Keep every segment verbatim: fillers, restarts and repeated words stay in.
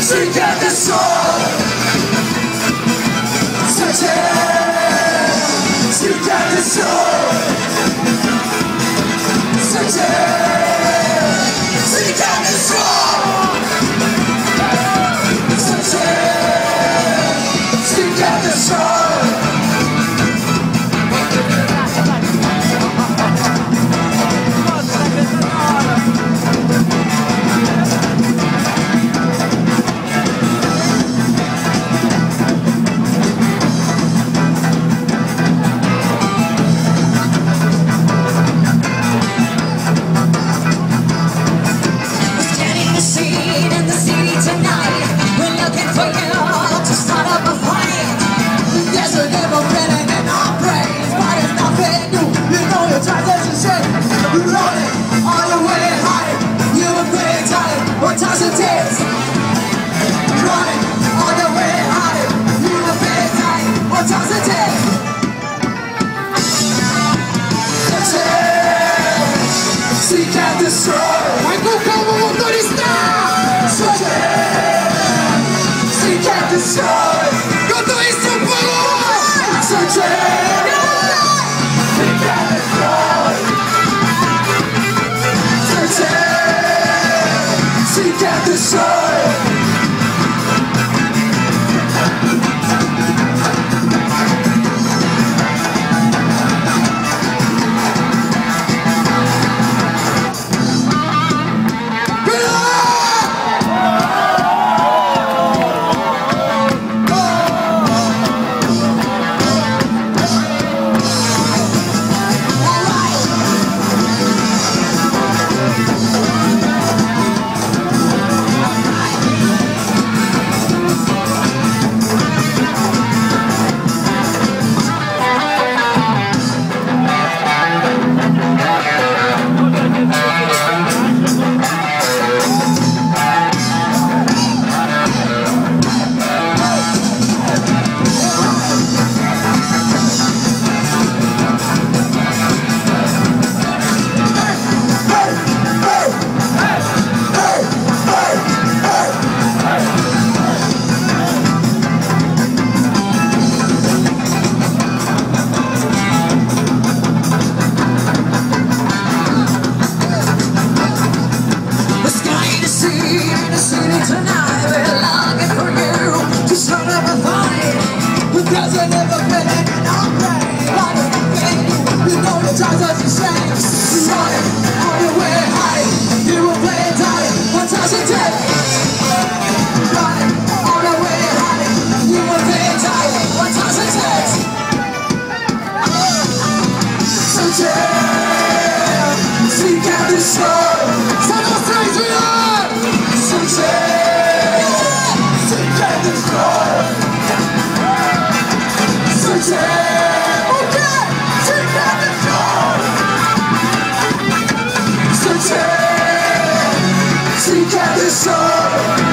seek and destroy. Search it, seek and destroy. Search it, seek and destroy. Search it, seek and destroy. Seek and destroy. Michael como motorista. Search it. Seek and destroy. Quanto isso falou. Search it. Seek and destroy. Search it. Seek and destroy. Cause I never been in our brain. Why did I fail you? You know the times are the same. You want it on your way high. You will play it tight. What does it take? Run it on your way high. You will play it tight. What does it take? Search it, seek and destroy. Some of us raise it up. Search it, seek and destroy. Search it, okay, seek and destroy. Search it, seek and destroy.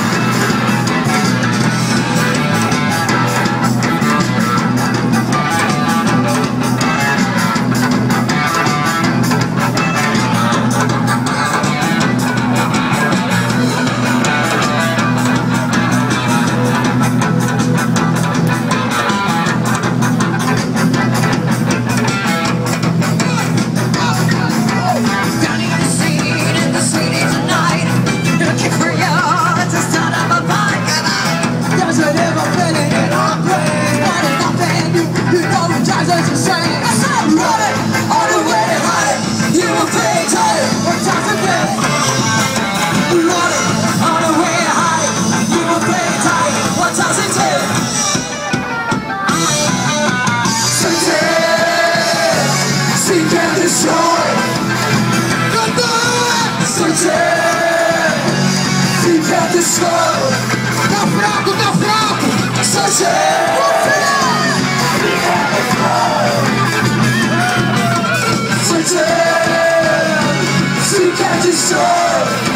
Tá fraco, tá fraco! Search it! Search it! Seek and destroy!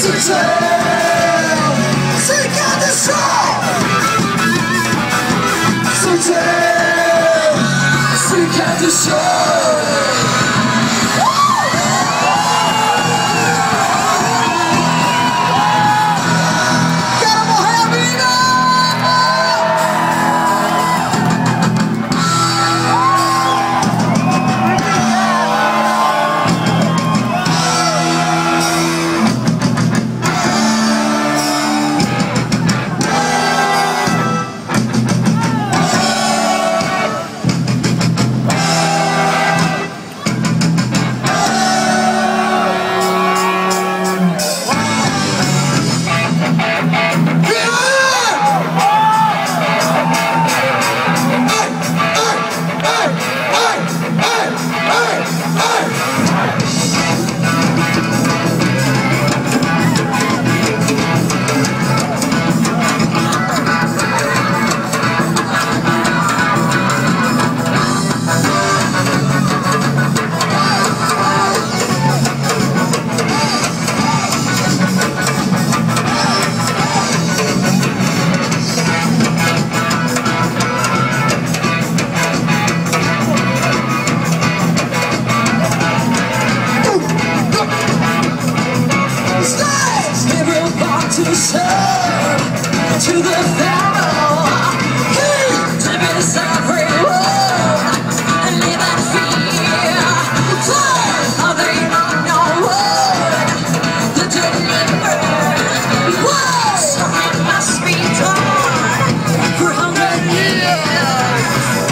To the pharaoh, hey, to be the sovereign world, and live in fear. Fly of the unknown world, the deliverer. Whoa, something must be done for a hundred years.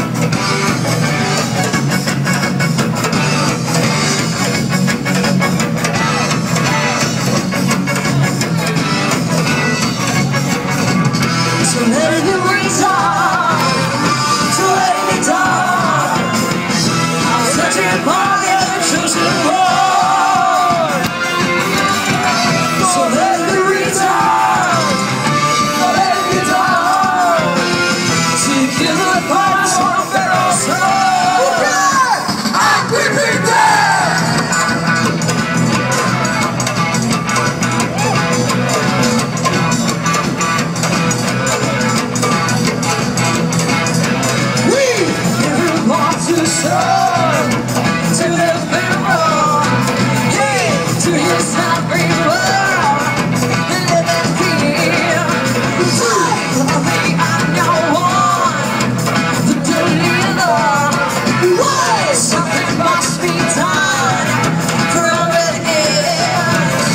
So let it be reason to let it be done. I'm searching for the chosen one. So let it be reason to let it be done. To give the parts of Pharaoh's soul. I'm weeping there. To serve to the Pharaoh, hey, to his sovereign world, and live in fear. Fly of the unknown one, the deliverer. Why something must be done for a hundred years.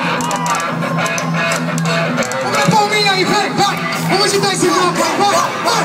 What you think,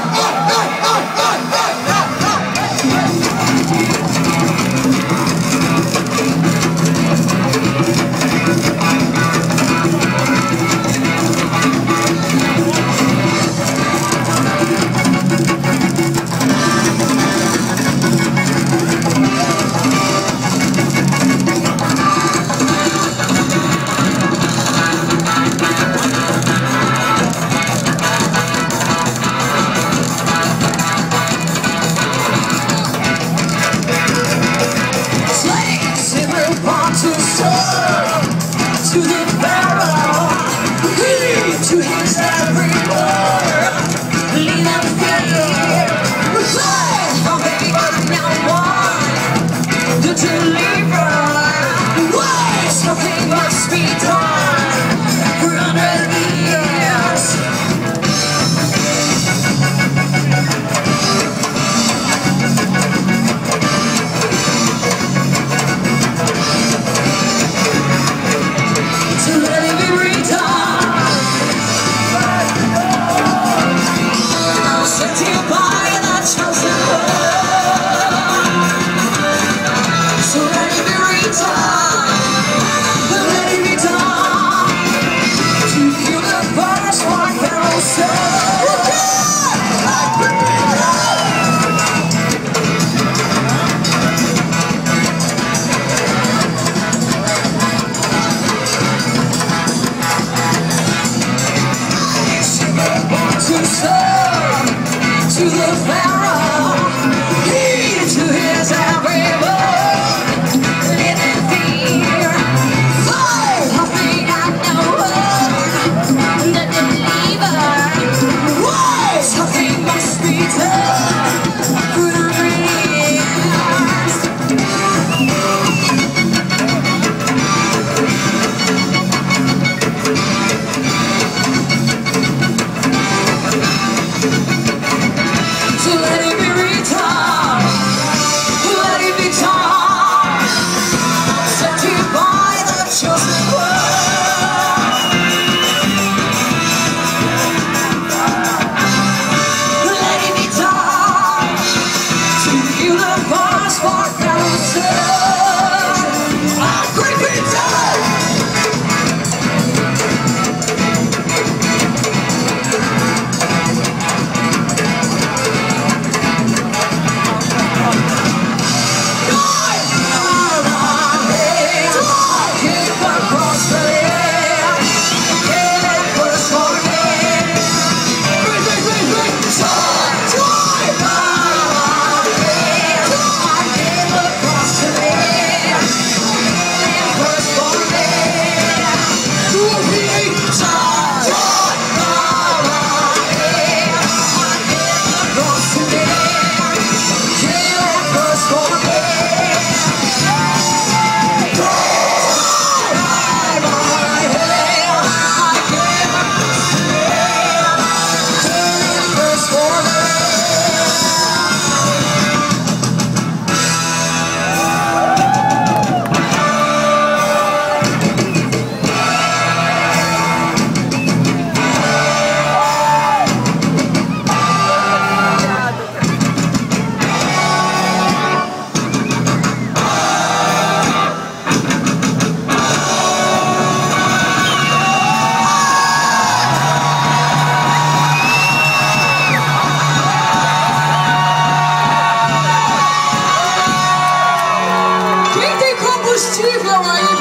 how are you?